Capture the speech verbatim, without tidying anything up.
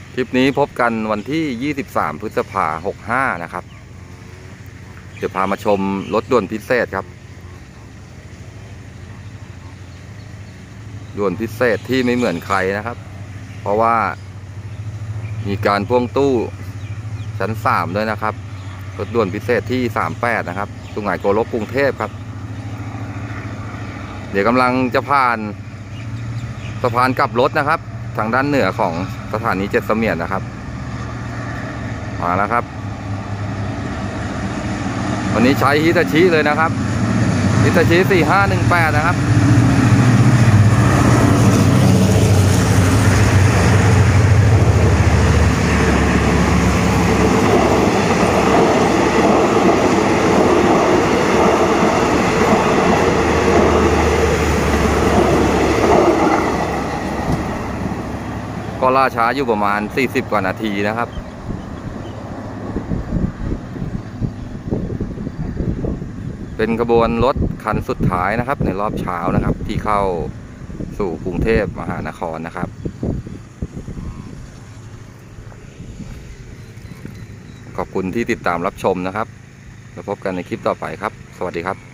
คลิปนี้พบกันวันที่ยี่สิบสามพฤษภาคมหกห้านะครับเดี๋ยวพามาชมรถด่วนพิเศษครับด่วนพิเศษที่ไม่เหมือนใครนะครับเพราะว่ามีการพ่วงตู้ชั้นสามด้วยนะครับรถด่วนพิเศษที่สามแปดนะครับสุไหงโกลกกรุงเทพครับเดี๋ยวกำลังจะผ่านสะพานกลับรถนะครับทางด้านเหนือของสถานีเจ็ดเสมียนนะครับมาแล้วครับวันนี้ใช้ฮิตาชิเลยนะครับฮิตาชิสี่ห้าหนึ่งแปดนะครับก็ล่าช้าอยู่ประมาณสี่สิบกว่านาทีนะครับเป็นขบวนรถคันสุดท้ายนะครับในรอบเช้านะครับที่เข้าสู่กรุงเทพมหานครนะครับขอบคุณที่ติดตามรับชมนะครับแล้วพบกันในคลิปต่อไปครับสวัสดีครับ